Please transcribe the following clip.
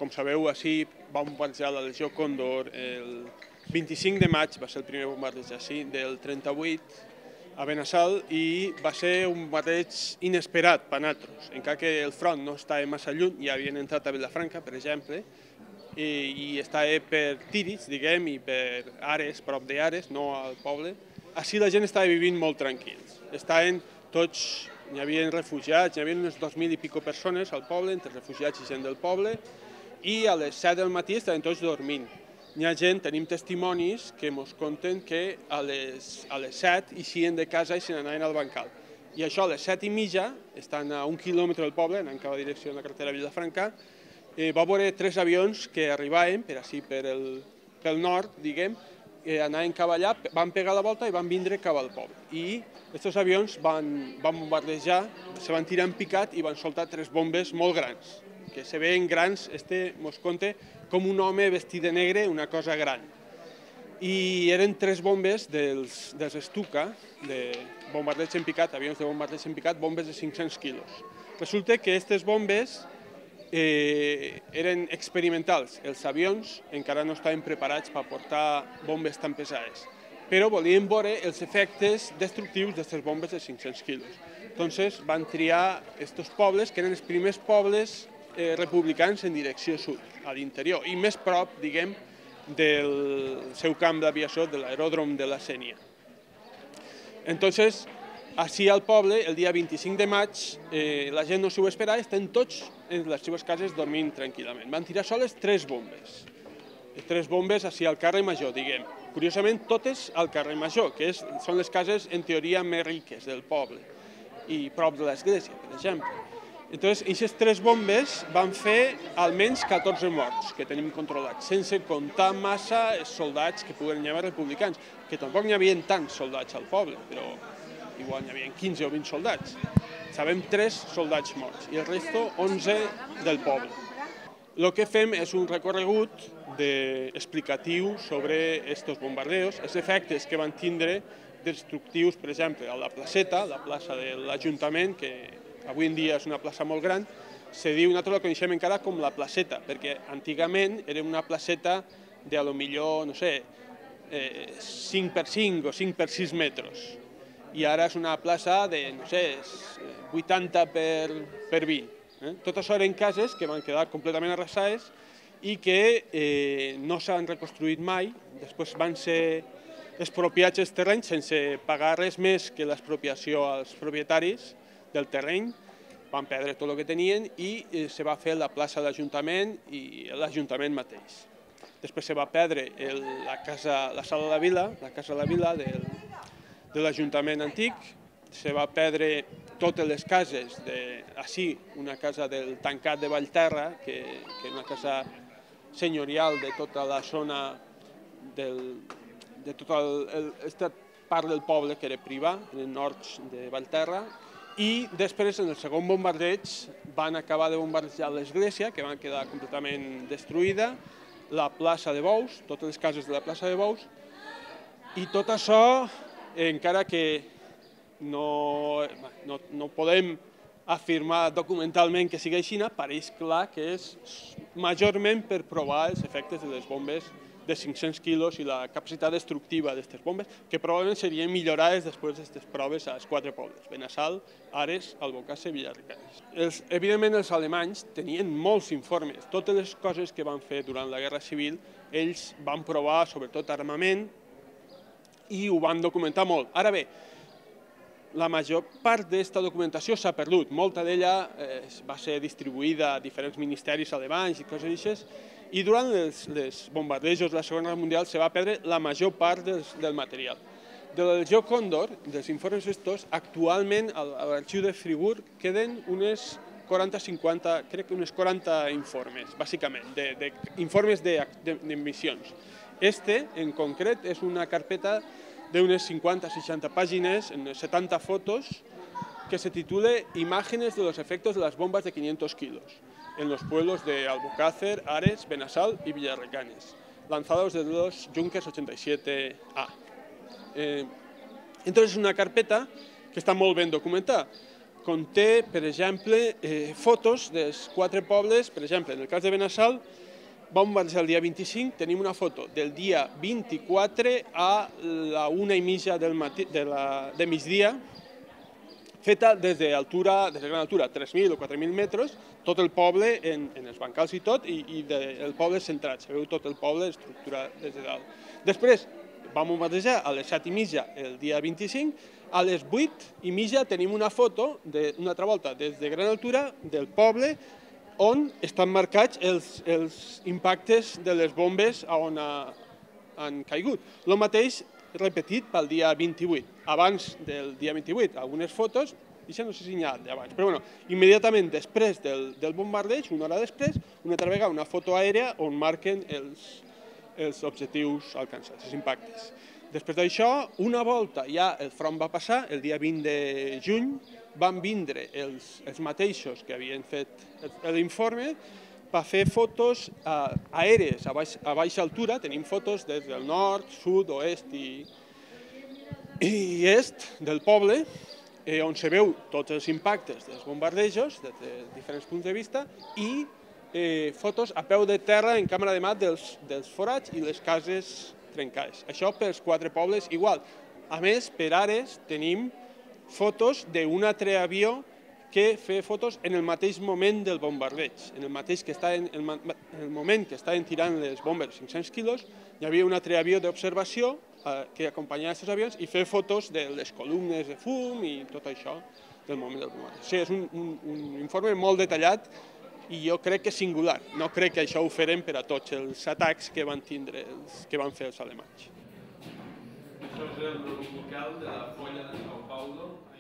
com sabeu, així va bombardejar la Legió Còndor el 25 de maig, va ser el primer bombardeig així, del 38 a Benassal, i va ser un bombardeig inesperat per nosaltres. Encara que el front no estava massa lluny, ja havien entrat a Vilafranca, per exemple, i estava per Tírig, diguem, i per Ares, prop d'Ares, no al poble. Així la gent estava vivint molt tranquils. Estaven tots, hi havia refugiats, hi havia unes 2.000 i pico persones al poble, entre refugiats i gent del poble, i a les 7 del matí estaven tots dormint. Hi ha gent, tenim testimonis que ens conten que a les 7 eixien de casa i se n'anaven al bancal. I això a les 7:30, estan a 1 quilòmetre del poble, anant cap a direcció de la carretera Vilafranca, va veure 3 avions que arribaven per així pel nord, diguem, anaven cap allà, van pegar la volta i van vindre cap al poble. I aquests avions van bombardejar, se van tirar en picat i van soltar 3 bombes molt grans, que se veien grans, ens conta, com un home vestit de negre, una cosa gran. I eren 3 bombes dels Stuka, de bombardeig en picat, avions de bombardeig en picat, bombes de 500 quilos. Resulta que aquestes bombes eren experimentals. Els avions encara no estaven preparats per portar bombes tan pesades, però volien veure els efectes destructius d'aquestes bombes de 500 quilos. Llavors van triar aquests pobles, que eren els primers pobles republicans en direcció sud, a l'interior, i més prop, diguem, del seu camp d'aviació, de l'aeròdrom de la Sénia. Entonces, així al poble, el dia 25 de maig, la gent no s'ho esperava, estan tots en les seves cases dormint tranquil·lament. Van tirar soles 3 bombes. 3 bombes així al carrer Major, diguem. Curiosament, totes al carrer Major, que són les cases, en teoria, més riques del poble, i prop de l'església, per exemple. Entonces, aquestes 3 bombes van fer almenys 14 morts, que tenim controlats, sense comptar massa soldats que puguen haver republicans, que tampoc n'hi havia tants soldats al poble, però igual n'hi havia 15 o 20 soldats. Sabem 3 soldats morts i el resto 11 del poble. El que fem és un recorregut explicatiu sobre aquests bombardeos, els efectes que van tindre destructius, per exemple, a la placeta, la plaça de l'Ajuntament, que avui en dia és una plaça molt gran, nosaltres la coneixem encara com la placeta, perquè antigament era una placeta de, potser, no sé, 5x5 o 5x6 metres. I ara és una plaça de, no sé, 80 per 20. Tot això eren cases que van quedar completament arrasades i que no s'han reconstruït mai. Després van ser expropiats els terrenys sense pagar res més que l'expropiació als propietaris del terreny, van perdre tot el que tenien i se va fer la plaça de l'Ajuntament i l'Ajuntament mateix. Després se va perdre la sala de la vila, la casa de la vila de l'Ajuntament antic, se va perdre totes les cases, així una casa del Tancat de Vallterra, que és una casa senyorial de tota la zona, de tota aquesta part del poble que era privat, en el nord de Vallterra, i després, en el segon bombardeig, van acabar de bombardejar l'església, que va quedar completament destruïda, la plaça de Bous, totes les cases de la plaça de Bous, i tot això, encara que no podem afirmar documentalment que sigui així, pareix clar que és majorment per provar els efectes de les bombes de 500 quilos i la capacitat destructiva d'aquestes bombes, que probablement serien millorades després d'aquestes proves als 4 pobles, Benassal, Ares, Albocàsser i Villadecanes. Evidentment, els alemanys tenien molts informes. Totes les coses que van fer durant la Guerra Civil, ells van provar, sobretot, armament, i ho van documentar molt. Ara bé, la major part d'aquesta documentació s'ha perdut. Molta d'ella va ser distribuïda a diferents ministeris alemanys i coses així, i durant els bombardejos de la Segona Guerra Mundial se va perdre la major part del material. De la Legió Còndor, dels informes estos, actualment a l'arxiu de Friburg queden unes 40-50, crec que unes 40 informes, bàsicament, informes d'emissions. En concret, és una carpeta d'unes 50-60 pàgines, en 70 fotos, que se titula Imágenes de los efectos de las bombas de 500 kilos en los pueblos de Albocàsser, Ares, Benassal y Villadecanes, lanzados desde los Junkers 87A. Entonces es una carpeta que està molt ben documentada. conté, per exemple, fotos dels 4 pobles. Per exemple, en el cas de Benassal, va bombardejar el dia 25, tenim una foto del dia 24 a la 1:30 de migdia, feta des de gran altura, 3.000 o 4.000 metres, tot el poble en els bancals i tot, i el poble centrat, se veu tot el poble estructurat des de dalt. Després vam bombardejar a les 7:30 el dia 25, a les 8:30 tenim una foto, una altra volta, des de gran altura del poble, on estan marcats els impactes de les bombes on han caigut. El mateix repetit pel dia 28. Abans del dia 28, algunes fotos, això no sé si n'hi ha d'abans, però bueno, immediatament després del bombardeig, una hora després, una altra vegada una foto aèria on marquen els objectius alcançats, els impactes. Després d'això, una volta ja el front va passar, el dia 20 de juny, van vindre els mateixos que havien fet l'informe per fer fotos aèries a baixa altura. Tenim fotos des del nord, sud, oest i est del poble, on se veu tots els impactes dels bombardejos des de diferents punts de vista i fotos a peu de terra en càmera de mà dels forats i les cases trencades. Això pels 4 pobles igual. A més, per Ares tenim fotos d'un altre avió que feia fotos en el mateix moment del bombardeig. En el moment que estaven tirant les bombes 500 quilos, hi havia un altre avió d'observació que acompanyava aquests avions i feia fotos de les columnes de fum i tot això del moment del bombardeig. Sí, és un informe molt detallat i jo crec que és singular. No crec que això ho farem per a tots els atacs que van fer els alemanys. Això és el local de la Folla de São Paulo.